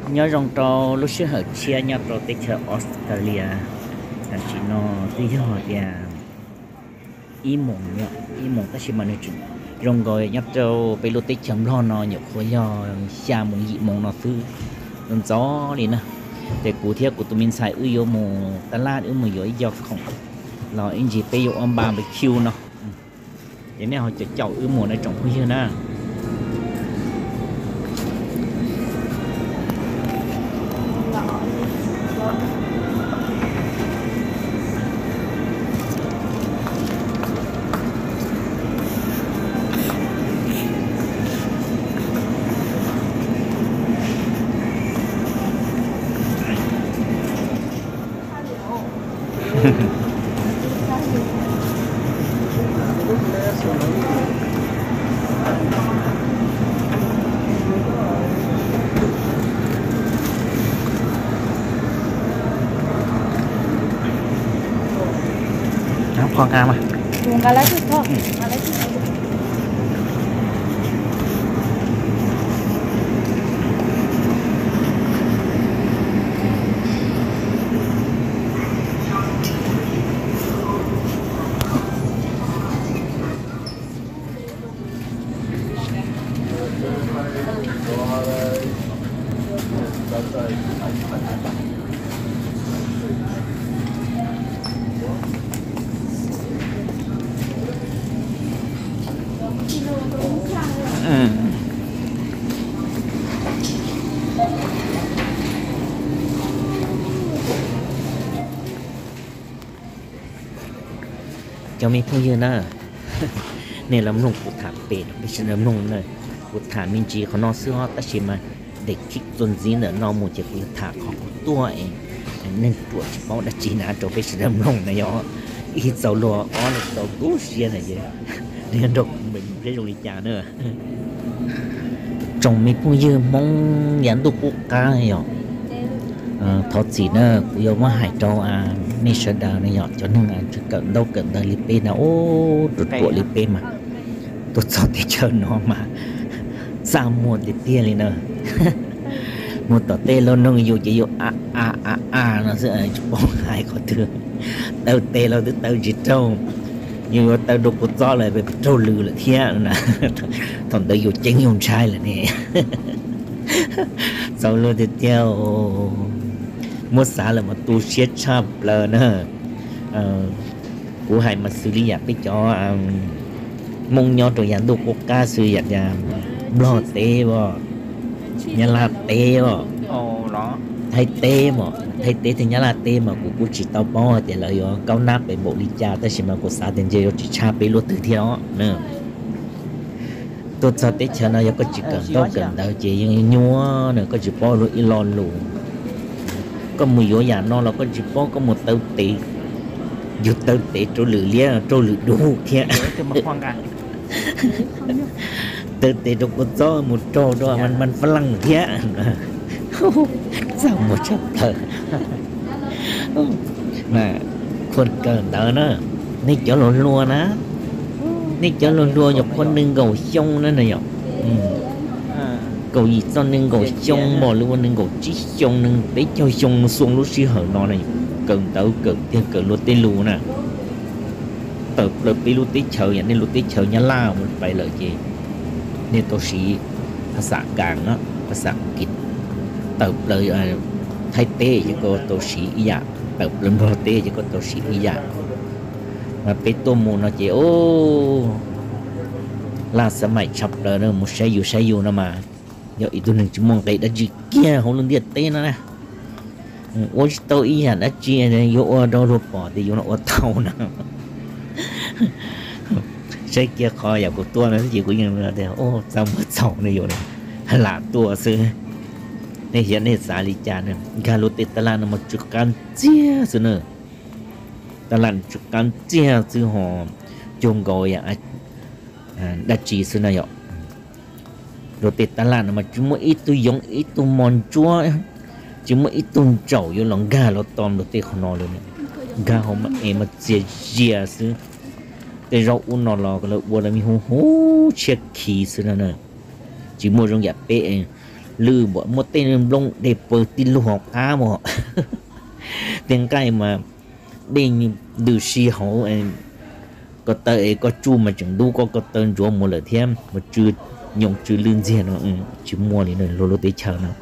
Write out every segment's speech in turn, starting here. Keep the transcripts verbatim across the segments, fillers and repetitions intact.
nhớ rong trâu lúc xưa ở chia nhớ trâu tới chờ Australia thằng chị nó tới giờ thì ý mộng nhở ý mộng ta chỉ mà nói chuyện rong rồi nhớ trâuไปlúc tới chấm lo nó nhở khối giờ xa mộng dị mộng nó thứ nó gió đi nèแต่กูเที่ยวกูตัวมินใส่อุ้ยโยโมตลาดอุ้ยโมย่อยยอกของเราเอ็นจีไปโยอมบาไปคิวเนาะอย่างนี้เขาจะเจ้าอุ้ยโมในจ่องผู้เชี่ยวนะพองามอ่ะวงกันแล้วจุดพ่อมาแล้วจุดอืมจะมีผู้ยืนนะเนี่ยลำนงกุถาเป็ดไม่ใช่ลำนงเลยกุถามินจีเขานอนซื้อฮอตชิมาเด็กคิดจนจีนเนอร์นอนหมดจากกุถาของตัวเองนั่นตัวเฉพาะดัชจีน่าจะไปใช่ลำนงนะยออีเจ้าลัวอ๋อเจ้าตู้เสียนะเยอะเนี่ยดอกmình cái đồ đi chả nữa trong mấyผู้ยืมมองยันตุกุกาเหรอทอดสีเนอร์กูยอมว่าหายจออ่ะไม่เสดาเนี่ยเหรอจนนึงอ่ะจะเกิดเราเกิดได้ลิเป้นะโอ้ตัวตัวลิเป้มาตัวสอบที่เชิญน้องมาสามหมดลิเป้เลยเนอะหมดต่อเต้เรานึ่งอยู่จะอยู่อ่ะอ่ะอ่ะอ่ะเนาะซึ่งไอ้จุบองหายเขาเถื่อนเต้าเต้เราเต้าจิตเจ้าnhưng mà tao đâu có cho lại về trâu lư là thế nè thằng tao dùng chén dùng chai là nè sau luôn thì theo mua xả là mà tu siết chắp là nữa của hai mà xử lý giặc biết cho mong nhau rồi dàn đồ quốc ca xử giặc nhà lo tê bò nhà là tê bò đó hay tê mà hay tê thì nhớ là tê mà của cô chỉ tao bao thì lợi dụng cao nắp về bộ lý cha ta chỉ mà có sao tiền chơi chỉ cha bị lột từ theo nữa tôi sao tết chờ nó có chỉ cần đâu cần đâu chỉ nhúa nữa có chỉ bao rồi lon luôn có mùi gió già nó là có chỉ bao có một tàu tê dù tàu tê trâu lử lia trâu lử đủ kia tàu tê đâu có gió một trâu đó mình mình phăng lăng kia sao một chấp thở màคนเกินเตอเนอะนี่เจ้าหลวนลัวนะนี่เจ้าหลวนลัวหยกคนหนึ่งเก่าช่องนั่นน่ะหยกเก่าอีกตอนหนึ่งเก่าช่องบ่หรือว่าหนึ่งเก่าจีช่องหนึ่งไปเจ้าช่องส่งลูกศิษย์เหรอนอนน่ะเกินเตอเกินเที่ยงเกินลูกเตลูน่ะเติบเลยไปลูกเตเฉยอย่างนี้ลูกเตเฉยยะล่ามันไปเลยจีนี่ตัวสีภาษากลางเนาะภาษาอังกฤษเติบเลยไทยเต้จะก็ตัวสีอีหยาเติบเลยโปรเต้จะก็ตัวสีอีหยามาเป็นตัวมูนเจ้าโอ้ลาสมัยชับเลยเนอะมุใช้อยู่ใช้อยู่นะมาเดี๋ยวอีกตัวหนึ่งจะมองไปได้จีเกี้ยของลุงเดียเต้นะนะโอ้ยตัวอีหยาได้จีเนี่ยโยอดอรูปอดีโยนอดเท่านะใช้เกี้ยคออยากกูตัวนั้นจีกูยังเดียวโอ้จำว่าเจ้าเนี่ยอยู่เลยหลาตัวซื้อในเห็นในสาลิจาเนี่ยการรถติดตลาดมาจุดการเจี๊ยซื้อเนอะตลาดจุดการเจี๊ยซื้อหอมจงกอยอ่ะดัชจีซื้อเนอะรถติดตลาดมาจุ่มอีตุยงอีตุมอนจัวจุ่มอีตุนเจ้าอยู่หลังกาเราตอมรถติดขนอนเลยเนี่ยกาเขามาเอมาเจี๊ยเจี๊ยซื้อแต่เราอุ่นนอนรอกันแล้ววัวเรามีหูหูเช็คขี้ซื้อเนอะจิมัวจงอย่าเป๊ะ lư bỏ một tên lông để bờ tin lu học á mà tiếng cái mà đinh từ xì hậu em có tới có chu mà chẳng đủ có có tên chúa một lời thêm mà chưa nhung chưa lương gì nó chỉ mua thì nó lô lô tới chờ nó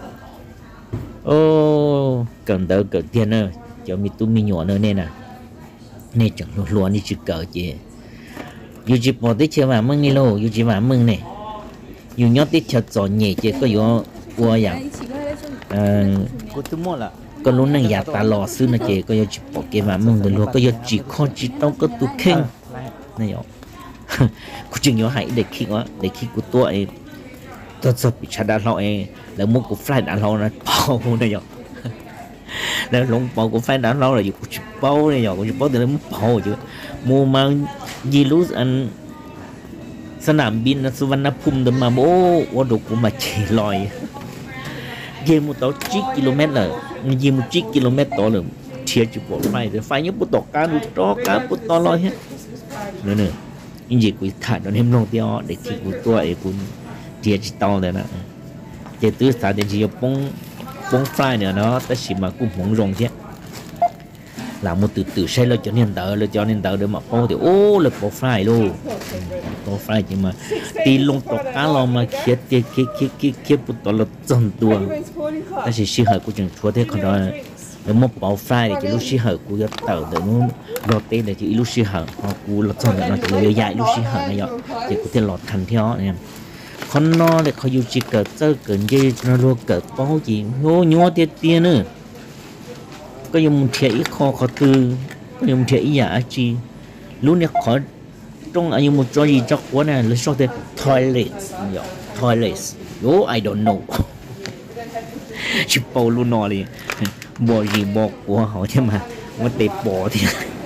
ô cần tới cần tiền nữa cho mi tu mi nhỏ nữa nên à nên chẳng lô lô đi chỉ cỡ chị dù chỉ bỏ tới chờ mà mừng đi lô dù chỉ mà mừng này dù nhớ tới chờ giỏi nhẹ chị có dù qua dạng cô tôi mua là có lúc này giả ta lò xưa nó chị có dù chỉ bỏ cái mà mừng được luôn có dù chỉ khó chỉ tao có tu khen này rồi cô chừng nhớ hãy để khi đó để khi của tôi tôi sắp bị chặt đá lòi là mua của fly đá lòi nó bao này rồi là lông bao của fly đá lòi là dùng chụp bao này rồi chụp bao từ nó bao chứ mua mang gì lúc anh สนามบินสุวรรณภูมิเดินมาโอ้ว่าดูกูมาเฉยลอยเยี่ยมต่อจีกิโลเมตรเลยเยี่ยมจีกิโลเมตรต่อเลยเทียจุดปลอดไฟแต่ไฟยังปุตตอกการปุตตอกการปุตตอลอยฮะเนื้อเนื้อยิ่งจีกูขาดโดนเห็นลงเดียวเด็กที่กูตัวไอ้กูเทียจิตตอเลยนะเจตื้อสาเดี๋ยวจะป้องป้องไฟเนี่ยเนาะแต่สิมากูหงรงเชียlàm một từ từ xây lên cho nên đỡ lên cho nên đỡ để mà bao thì ô là bao fly luôn bao fly nhưng mà đi lông tóc cá lo mà kia kia kia kia kia kia bút tỏ là chân tuồng ta chỉ suy hở của trường chúa thế còn đó để một bao fly thì chỉ lúc suy hở của cái tàu để nó lọt tên để chỉ lúc suy hở hoặc của lọt chân nó chỉ là dài lúc suy hở này vậy chỉ có thể lọt thành theo này con nó đểเขาอยู่chỉ cỡ chơi cỡ gì nó luôn cỡ bao gì nhô nhô tiền tiền nữa có dùng thể ít kho khó tư có dùng thể ít giả chi lúc này khó trong anh dùng một chỗ gì cho quá này là sao thế toilet toilet oh I don't know chỉ bao luôn nọ đi bỏ gì bỏ của họ chứ mà mà để bỏ thì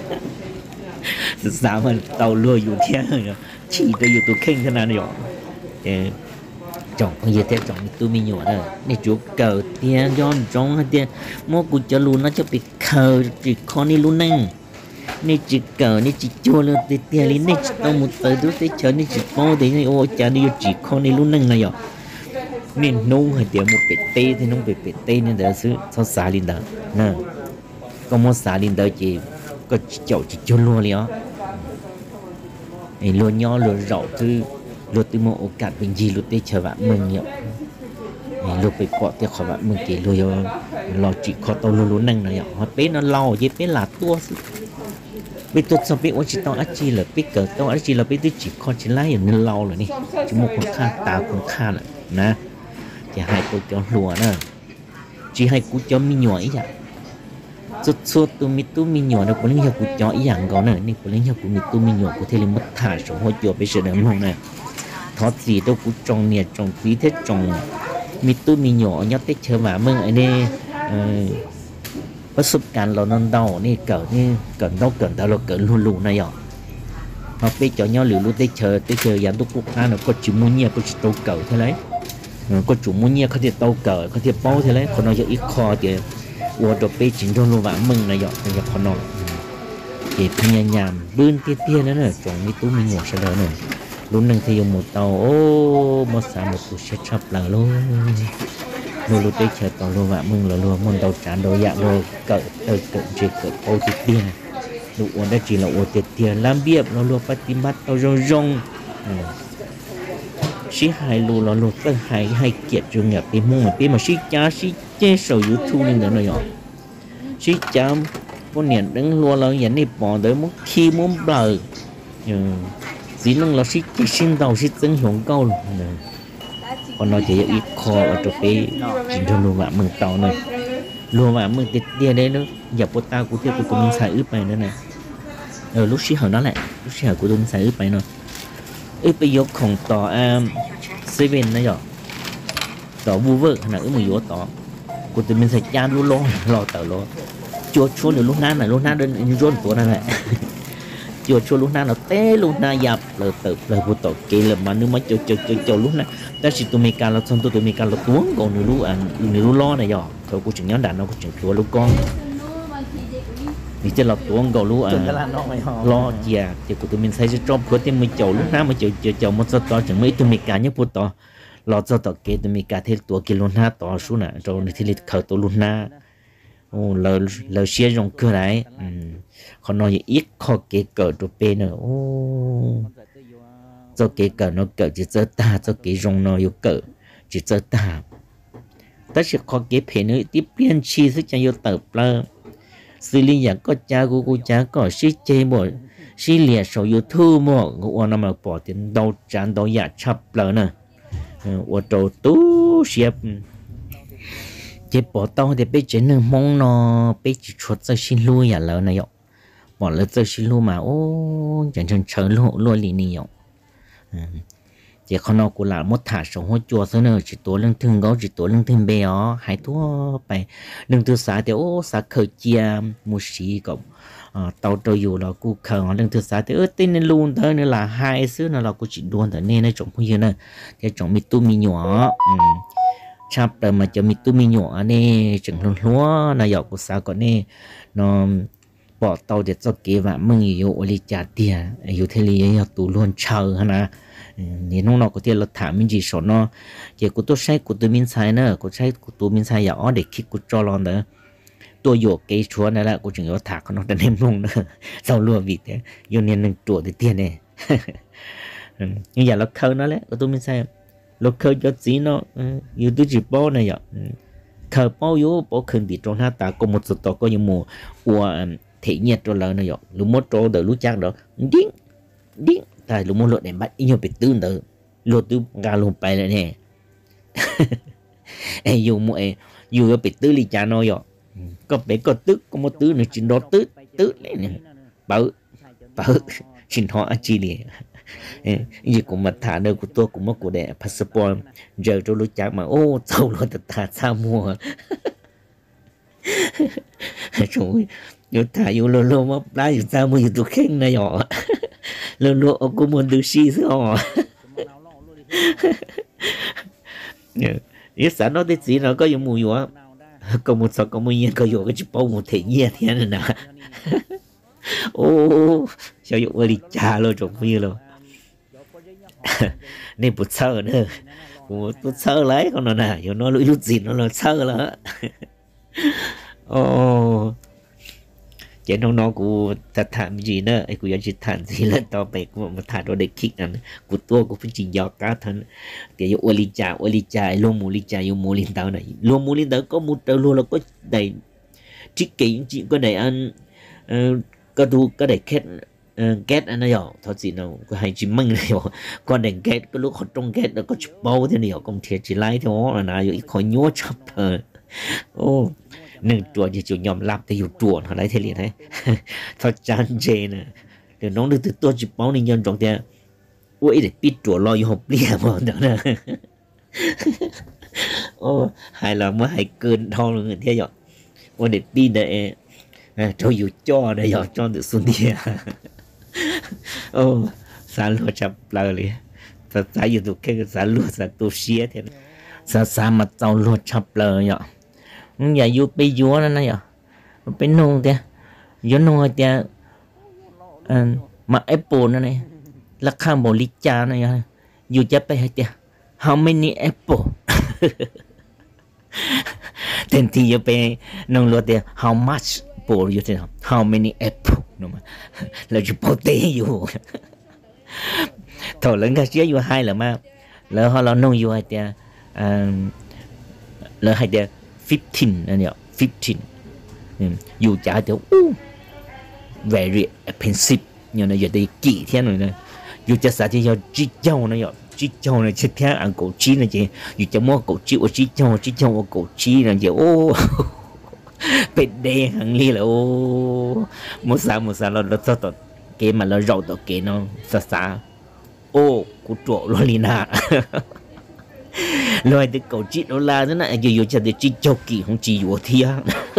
sao mà tàu lừaอยู่thế rồi chỉ đểอยู่ตัวเข่งขนาดนี้หรอchọn con gì thế chọn tôi mình nhỏ rồi này chú cờ tiền John trong hay tiền mua cụ cho luôn nó cho bị cờ chỉ con đi luôn nè này chỉ cờ này chỉ chua luôn tiền tiền lý này tao một tới đứa tới chờ này chỉ có thế này ô cha đi chỉ con đi luôn nè này rồi nên nông hay tiền một bể tê thì nông bể bể tê nên đã xứ sao xả lên đó nè có một xả lên đó chỉ có chậu chỉ cho luôn liền này luôn nhỏ luôn rậu thứ lúc tôi mộtโอกาสเป็นgì lúc tôi chờ bạn mừng nhở lúcไปเกาะเตี้ยขอbạn mừng kỹ rồi lo chỉ khó tao luôn luôn năng này họ bé nó lo với bé là tua bé tôi sao bé chỉ tao ác chi là bé cỡ tao ác chi là bé tôi chỉ khó chỉ lái nên lo rồi nè chỉ một con kha tao con kha là nè chỉ hai cô cho lùa nè chỉ hai cô cho mi nhỏ ý vậy suốt suốt tôi mi tu mi nhỏ nó có những cái cô cho ý dạng có nè nên có những cái cô mi tu mi nhỏ có thể là mất thả sống hoa chuột bây giờ đang không nè thoát gì đâu cũng trồng nè trồng quý thế trồng mi tu mi nhỏ nhóc tết chơi mà mừng ấy nèประสบการณ์เรานั่นเดานี่เกิดนี่เกิดเราเกิดแต่เราเกิดลุลุนะหยอhọ bây giờ nhau liều lúc tết chơi tết chơi dán tôi cũng ăn nó có chủ mua nhiều có chủ tàu cờ thế đấy có chủ mua nhiều có thể tàu cờ có thể bao thế đấy còn nó giờ ít kho thì uo đồ bây chính trong luôn vãng mừng này hยอมันจะcòn nọ thìพยายามบื้นเตี้ยๆนั่นน่ะจงมีตู้มีหมวกเฉลยหน่อยรุ่นหนึ่งที่อยู่หมดเตาโอ้หมดสามหมดตู้เช็ดชับหลังลูลูลูได้เชิดต่อลูว่ามึงเราลูมันเตาจานเราอยากเราเกิดเออเกิดเกิดเกิดโอ้ติดเตี้ยลูอ้วนได้จีเราอ้วนติดเตี้ยลำเบียบเราลูปฏิบัติเราจงจงชี้หายลูเราลูก็หายให้เกียรติจงอย่าไปมุ่งไปมาชี้จ้าชี้เจ้าสาวยูทูบนี่เดี๋ยวหน่อยชี้จ้าพวกเนี่ยดึงลัวเราอย่างนี้ปอเดี๋ยวมุกขี้มุ้งเบลอสีนึงเราชี้จะชิ้นเราชี้ตึงหงเก้าcòn nó chỉ ít kho ở chỗ cái chính trong luôn mà mừng tàu này luôn mà mừng tiệt tia đấy nữa giờ bố ta của tiêu của mình xài ướp này nữa này ở lúc xí hở nó lại lúc xí hở của tôi xài ướp này nó ướp bây giờ không tỏ seven này rồi tỏ vu vợ là ướp một yếu tỏ của tôi mình xài chan luôn lo lo tờ lo chua chua được lúc nan này lúc nan đơn như rôn của này này chua chua lúc nan nó té lúc nan dập là tự là vụ tổ kỳ là mà nếu mà chua chua chua chua lúc nan ta chỉ tụi mình càng là xong tụi mình càng là tuống còn nếu lúc ăn nếu lúc lo này rồi rồi cô chừng nhón đàn nó cô chừng chua lúc con thì chỉ là tuống còn lúc ăn lo già thì của tụi mình xây cho trong cửa tiền mình chầu lúc nào mà chầu chầu chầu một số to chừng mấy tụi mình càng nhớ vụ tổ lo cho tao kế tụi mình cả thế tuổi kia luôn ha tao số nè cho nên thì lịch khởi tao luôn na ô lỡ lỡ xe rong cơ đấy còn nói ít khó kế cỡ tụi bên nữa ô cho kế cỡ nó cỡ chỉ cho ta cho kế rong nó yêu cỡ chỉ cho ta tất sẽ khó kế phê nữa tiếp biên chi sức cho yêu tập là xử lý nhà có cha của cô cha có sĩ chế một sĩ liệt số yêu thu một của nó mà bỏ tiền đâu chán đâu giả chấp lỡ nè của trâu tú xếp chế bỏ tao thì bây giờ nó mong nó bây giờ chuột cho xin lui à lỡ này ạ bỏ lỡ cho xin lui mà ô chẳng chẳng chờ luôn luôn liền này ạ chỉ con nó cũng là một thả sống hoa chùa thôi nữa chỉ tổ lưng thương gấu chỉ tổ lưng thương bé ó hai thua bài lưng thứ sáu thì ô sáu khởi chia một xí cộng tàu trâu dù là cụ khởi lưng thứ sáu thì ớt tên nên luôn thôi nữa là hai xứ nó là cụ chỉ đuôn thôi nên nó trồng bao nhiêu nữa thì trồng mít tu mì nhỏ chắp rồi mà cho mít tu mì nhỏ nè trồng luôn lúa nó dọc của sáu còn nè nó bỏ tàu để cho kế và mừng yêu oli trả tiền yêu thế li tụ luôn chờ hả nên nó nó có thể là thả mình chỉ số nó chỉ của tôi sai của tôi mình sai nữa của sai của tôi mình sai giờ để khi của cho lon nữa tôi dụ cái chúa này là của chúng tôi thả nó đã ném luôn nữa sau luôn vì thế yêu nên đừng chuột để tiền này nhưng giờ nó khơi nó đấy của tôi mình sai nó khơi cho gì nó yêu tôi chỉ bao này vậy khơi bao yêu bao khơi thì trong ta có một số tổ có những mùa của thể nhiệt rồi là nó vậy lúc một chỗ đỡ lúc chắc đó đinh đinh tại lúc một lượt để bắt ít nhiều bị tương tự lượt từ gà lùm bay lại nè em dùng mỗi dùng bị tư li cha nó vậy có bé có tức có một tứ nữa chuyện đó tứ tứ này nè bảo bảo chuyện họ chi liền gì cũng mà thả nơi của tôi cũng mất của đẻ passport giờ cho lúc chắc mà ô sâu luôn thật thà sao mua rồi yo thả yo lo lo mà lá yo sao mua yo tôi khen này họ lo lo ở cô muốn được xí chứ họ ít sản nó tới gì nó có yung mùi quá có một số có mùi nhiên có yo cái chụp bao một thể nhiên thế này nè ô sao yo đi cha lo trồng phi lo nên bút sơ nữa bút sơ lấy con nó nè yo nó lụi gì nó là sơ là ô chỉ nó nó cũng thật thảm gì nữa ai cũng chỉ thảm gì là tao bé cũng mà thảm đó để kick anh của tôi cũng phải chỉ dò cá thân cái yêu oli cha oli cha luôn mua li cha yêu mua linh tao này luôn mua linh tao có một tao luôn là có đầy chỉ kỹ chỉ có đầy ăn có đủ có đầy kết kết anh ấy thôi gì nào có hay chỉ măng này còn đầy kết có lúc họ trong kết nó có chụp bao thế này không thể chỉ lấy thôi là nào ít khỏi nhớ chập thôi ô nâng chùa thì chùa nhom làm thì hiểu chùa họ lấy thế liền đấy thật chán chê nè từ nó được từ tôi chụp báo nên nhân trọng tiền ui để biết chùa lo vô học liền mà đó nè ô hay là mới hay cơn đau người thế vậy ui để biết để cho dù cho để giờ cho được xuân đi ô sao lo chập lời liền thật sao dù tôi cái sao lo sao tôi xía thế sao sao mà tao lo chập lời vậy giờ vô bây giờ nó này à bên nông thế vô nông thế mà apple nó này là khám bộ lịch cha này à vô chấpไปthế how many apple then thì vôไปnông lo thế how much apple vô thế how many apple nó mà là chụp bao tê vô thôi lần cái chia vô hai là mà lỡ họ lo nông vô hai thế lỡ hai thế fifteen anh nhỉ fifteen dù trả thì uh, very expensive nhưng mà giờ đây kỹ thế rồi nè dù cho sao thì giờ chỉ châu nó nhỉ chỉ châu này chết thế ăn cổ chi này chị dù cho mua cổ chi ở chỉ châu chỉ châu ở cổ chi này chị ô bên đen hàng ly là ô một sao một sao nó nó sao tao cái mà nó rau tao cái nó sao sao ô cú trộn luôn đi nè loài từ cầu chị đó là thế này dù dù cho để chị châu kỳ không chỉ dù thia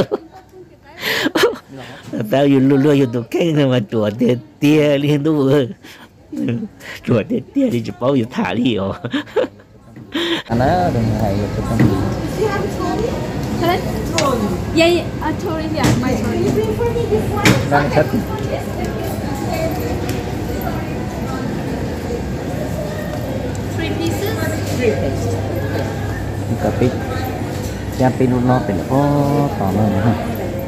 tao dù luôn luôn dù tụi cái mà chuột để tia liên tục chuột để tia thì chỉ bao giờ thả đi rồi anh á đừng hay cho con gì yeah yeah I told him yeah my sorry đang thích three pieces. Three pieces. Cà phê. Cha pin nóเป็นพ่อต่อเลยนะฮะ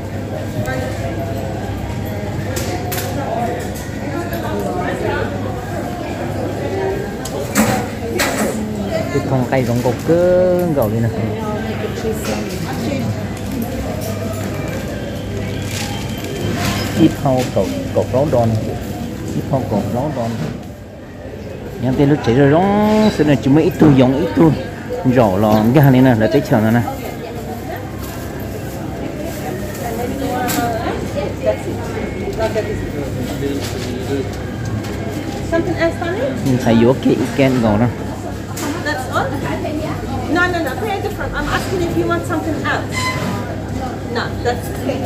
cái thòng cây giống cột cơ gạo đi nè chip hao cột cột ló đòn chip hao cột ló đòn nhưng tên lúc chạy rồi đó sẽ là chỉ mấy ít thôi giống ít thôi rõ lò cái hàng này nè là tới chờ nè nè Something else funny? thầy vô cái can gạo nè That's all? No, no, no. Very different. I'm asking if you want something else. No, that's okay.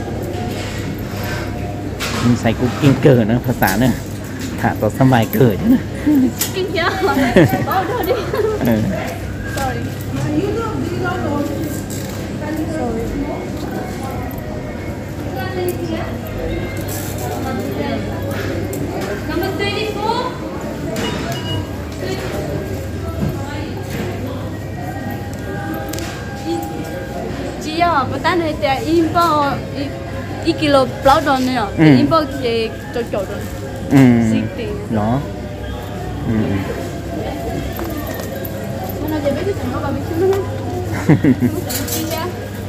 mình xài cục kim cờ nữaภาษาnữa thả tao xăm bài cờ chứ nè Kim chưa? Oh, no, đi. Sorry. Number thirty-four. Chị à, bữa ta này thì im bao一 kilo 包装的呀，一包也就九的。 ừ Sixty. nó ừ. Mana dia bagi sama babi tu mana? Ya.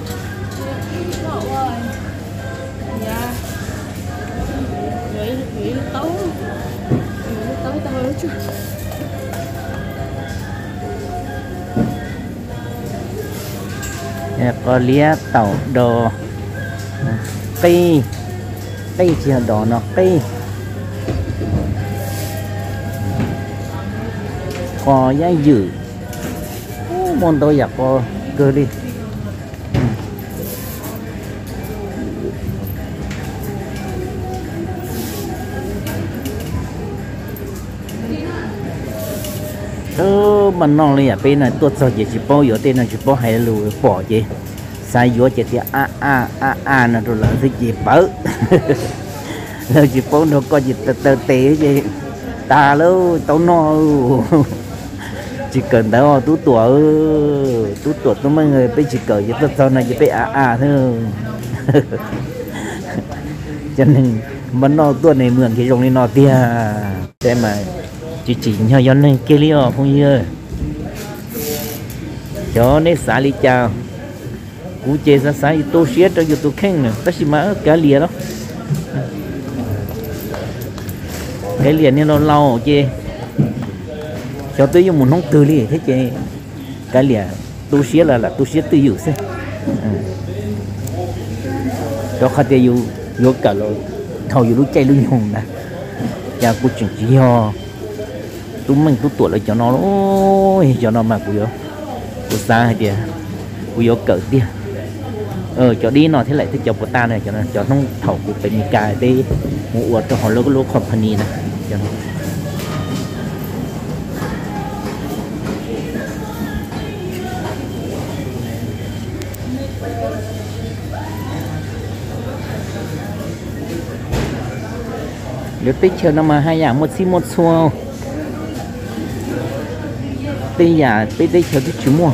Ya. Rồi, rồi tấu. Rồi tấu tấu chứ. Có lia tàu đồ cây cây chỉ đỏ nó cây có giá dữ môn tôi giặc có cơ đi ơ mà non này à bên này tôi cho chị chỉ bao giờ tên là chỉ bao hay lùi bỏ chị sai vô chị thì a a a a là rồi là cái gì bớ rồi chị bao nó có gì tơ tơ té chị ta luôn tao no chỉ cần tao tú tuổi tú tuổi tôi mấy người bây chỉ cởi chỉ tôi sau này chỉ bị a a thôi cho nên mà nó tuổi này mượn cái rồng này nó tia thế mà chỉ chỉ nhau cho nên kia lý do không như cho nên xả lý chào cú chơi ra xả tôi xé cho tôi khen nè tất nhiên mà cả lìa đó cái liền nên nó lâu chơi cho tôi dùng một nông từ đi thế chơi cái liền tôi xé là là tôi xé tôi dùng xem cho khách chơi dùng dùng cả rồi thầu dùng lúc chơi lúc dùng nè cha cô chuyện gì ho tôi mình tôi tuổi lại cho nó ôi cho nó mà cô vô cô xa hay kìa cô vô cỡ kia ờ cho đi nó thế lại thích cho cô ta này cho nó cho nó thầu của bên cài đi ngủ cho họ lô lô company này cho nó nếu tích chờ nó mà hai dạng một xí một xô bây giờ bây đây chờ cái chú mua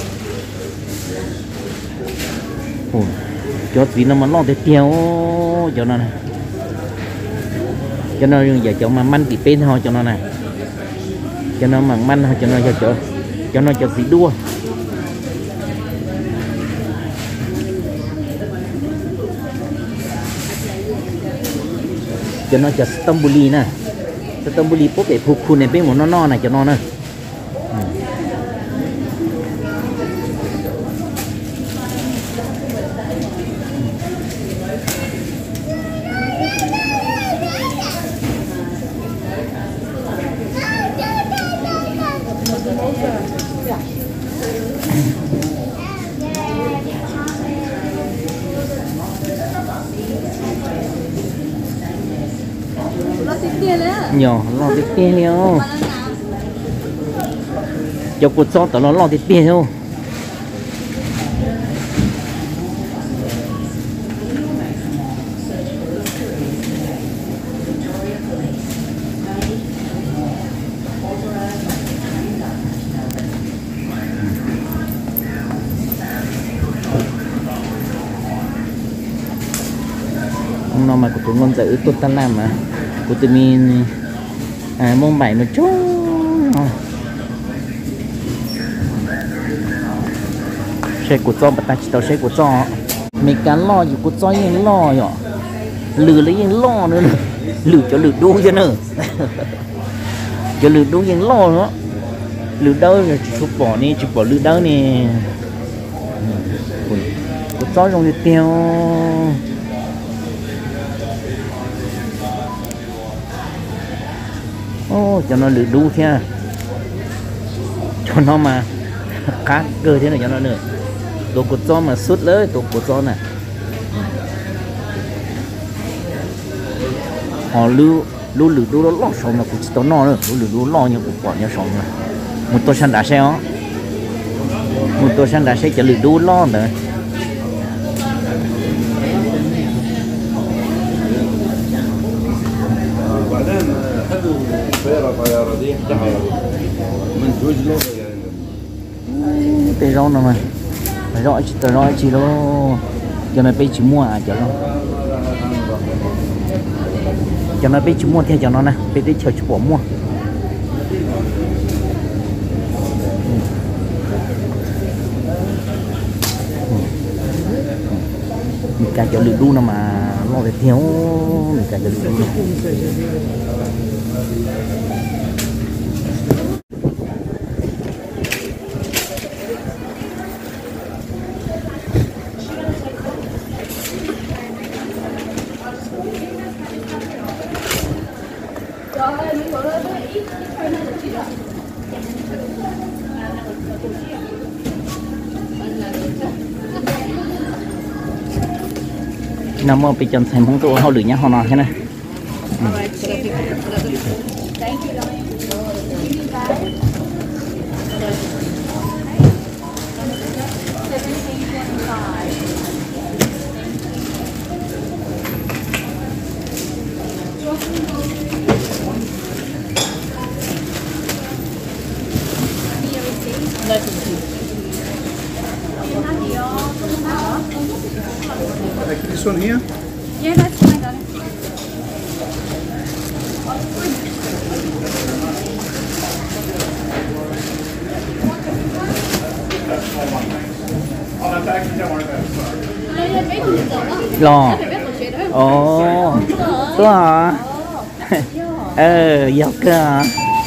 ồ cho gì nó mà lo tới tiêu cho nó này cho nó giờ cho mà măn bị bên thôi cho nó này cho nó mà măn cho nó cho cho cho nó cho gì đua cho nó cho Stambuli nè Stambuli bố để phục khu này bên một nó no này cho nó nè nhỏ lo cái tiền nhau cho cuộc sống tao nó lo cái tiền không không nó mà của tụi ngôn tử tôi ta làm mà của tụi mình à mông bảy nó chó xe của cho bắt ta chỉ tao xe của cho mình cá lo gì của cho yên lo nhở lừa lấy yên lo nữa lừa cho lừa đu cho nữa cho lừa đu yên lo nữa lừa đâu rồi chụp bỏ đi chụp bỏ lừa đâu nè của cho trong thì tiêu ô cho nó lừa đu thế cho nó mà cá cơ thế này cho nó nữa tổ của cho mà suốt lấy tổ của cho này họ lưu lưu lử lưu lo sống là cũng chỉ tao no nữa lưu lử lưu lo nhưng cũng bỏ nhau sống rồi một tô sang đá xe ó một tô sang đá xe chỉ lử lưu lo nữa tê rau nào mà rõ chỉ tờ rõ chỉ đó cho nó bây chỉ mua à cho nó cho nó bây chỉ mua theo cho nó nè bây đi chờ chụp bỏ mua mình cả cho lừa đu nào mà lo để thiếu mình cả cho lừa đu nào nằm ở bên trong thành phong tụ họ lử nhá họ nói thế này This one here? Yeah, that's fine, darling. lo ồ có hả ờ dọc cơ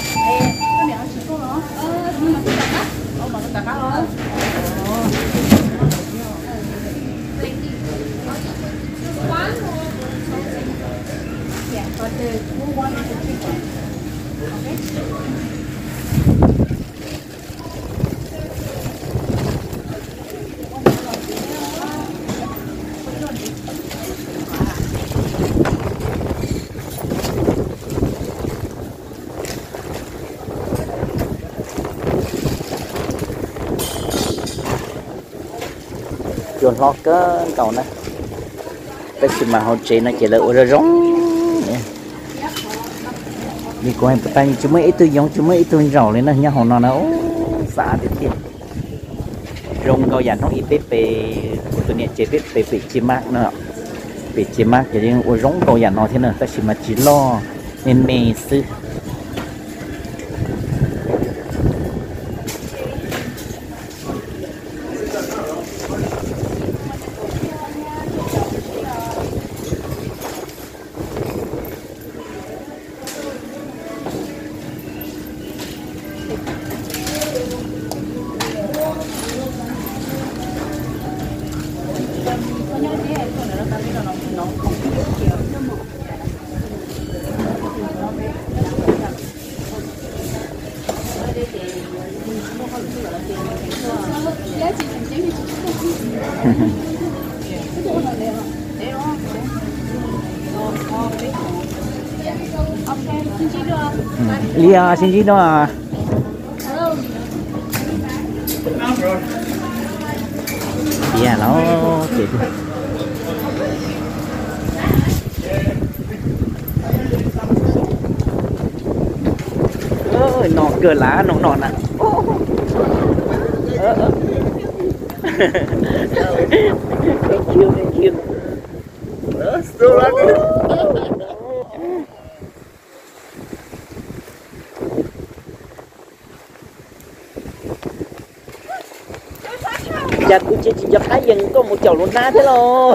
chuồn lo cơ cầu này cái gì mà họ chế nó chỉ là ở rong vì có em tay chúng mấy ít tôi giống chúng mấy ít tôi rau lên nó nhau họ nó nó xả tiếp tiếp rong cầu dàn nó ít bếp về tôi niệm chế bếp về vị chi mát nữa vị chi mát chỉ riêng ở rong cầu dàn nó thế nào ta chỉ mà chỉ lo nên mê sư Lia xin chí nó à Lia nó kịp ơi nọ cờ lá nọ nọ nè thank you thank you Dạ cũng chỉ chỉ cho hai dân có một chậu luôn na thế lo.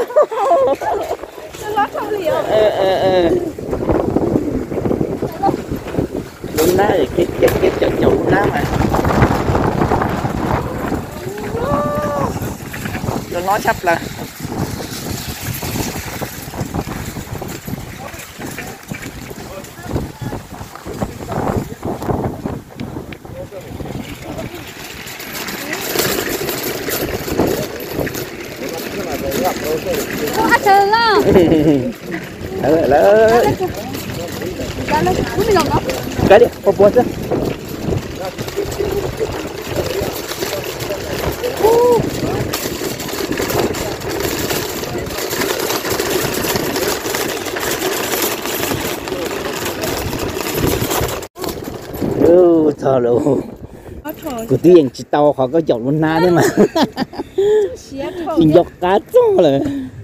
Ờ ờ ờ. Luôn na thì cái cái cái chậu chậu luôn na mà. Cho nó sắp là. Quá trời là. Ờ là. Cái nó cũng mình nó. Cái đi, có bớt nữa. Ừ, thở luôn. Cứ tiền chỉ tàu họ có dọc luôn na đấy mà. Chỉ dọc cá cho là.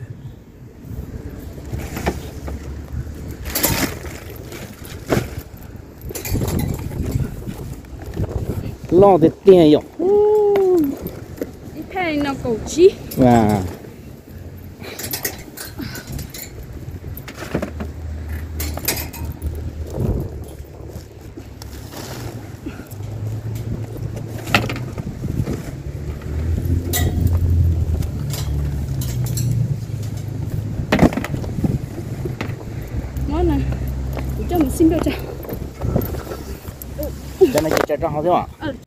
Lo thì tiền dọc. Đi thay nó cầu chi. Và nó này cho mình xin đôi cho cho nó chạy trong không thế ạ?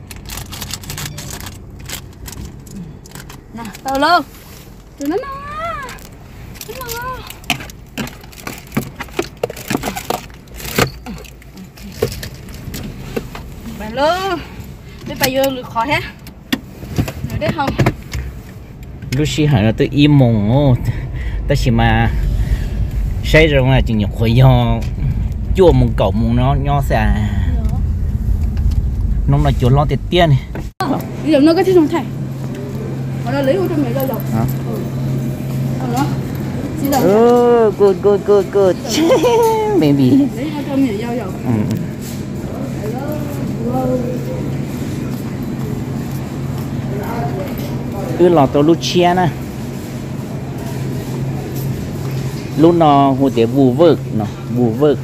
nè tao lô tụi nó nó nó nó bà lô để bà vô được khỏi hết rồi đấy không Lucy hỏi là tôi im mồm ô, ta chỉ mà say rồi mà chỉ nhục khỏi do chua mồm cậu mồm nó nho xà, nó là chỗ lo tiền tiền này. bây giờ nó có thể trong thầy, nó lấy vô trong này đâu rồi? Hả? Ừ, đó, chỉ là Ừ, good good good good, baby. lấy vô trong này đâu rồi? Ừ. Cứ lò tàu Lucia nè, lúc nó hồi để bù vợt nó bù vợt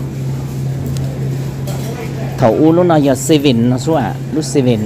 thầu u lúc nó giờ seven nó số à lúc seven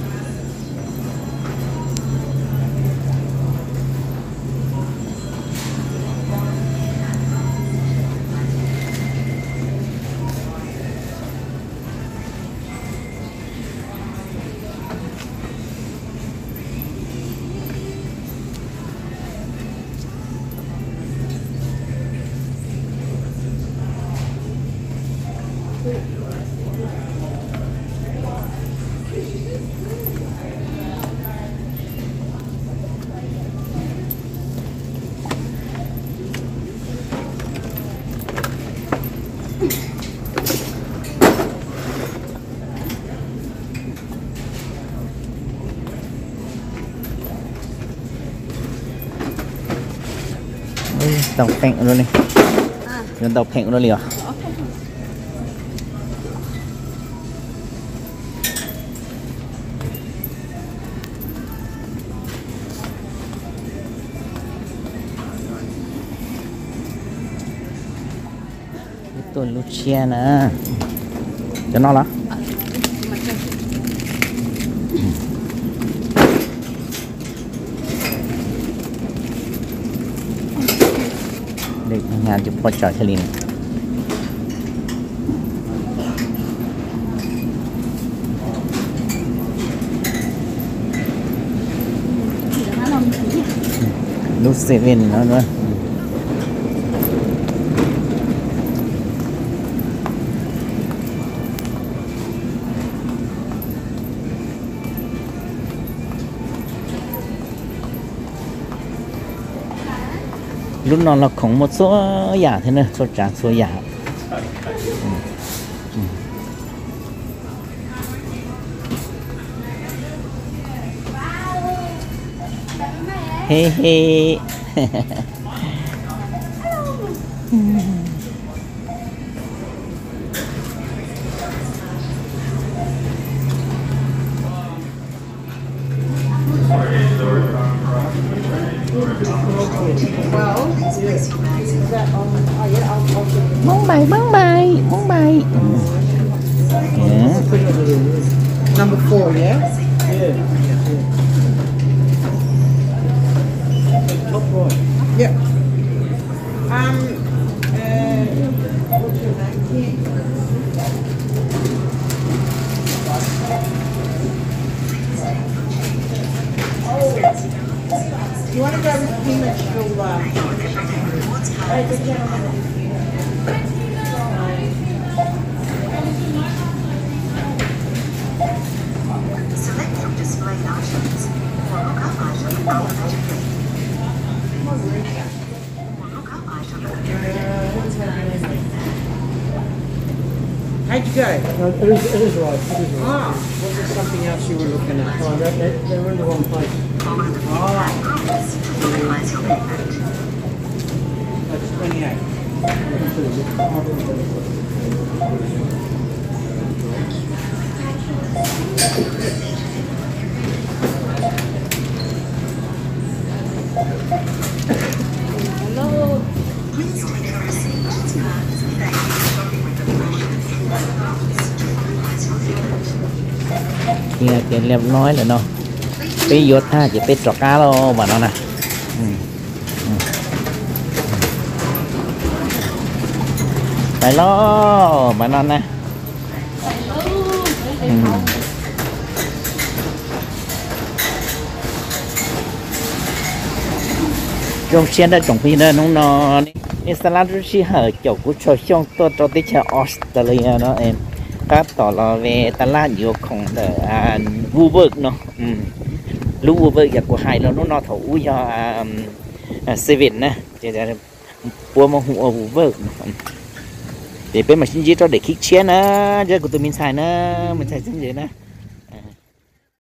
tàu phèn rồi này, gần tàu phèn rồi liền. Tôi Lucia nè, cho nó là. Đây nhà chụp bao trò cho liền. Lúc seven nó nữa. Lúc nó là không một số giả thế này, số trả số giả. He he. món bài món bài món bài yeah. Number four, yeah? Yeah. Um, uh, what's your name? Oh, you want to go with peanut to, uh, hey, the gentleman. Select from displayed items or look up item alphabetically. Or look up item How'd you go? No, it is, it is right. It is right. Ah, Was there something else you were looking at? Oh, they, they, they were in the wrong place. follow the feedback prompts to finalize your payment. That's twenty-eight. Please take your receipt. Thank you for shopping with the prompts to finalize your payment. เนี่ยเขียนเรียบร้อยแล้วเนาะไปยศท่าจะไปตรอกกาแล้วบ้านเรานะอืมอืมไปล้อบ้านเรานะอืมจงเชียนได้จงพี่เด้อน้องนอนอิสลามรุชีเหอจบกุศลช่วงตัวตัวที่ชาออสเตรเลียเนาะเองก็ต่อรอเวตลาดอยู่ของเดออันวูเบิร์กเนาะอืมรู้วูเบิร์กอยากกูหายแล้วน้องนอนเขาอุ้ยอ่าเซเว่นนะจะจะปัวมาหัววูเบิร์กเดี๋ยวเป็นมาชิ้นยี่ตัวเด็กคิกเชียนะเจอกูตัวมินใส่นะมันใส่ชิ้นเยอะนะ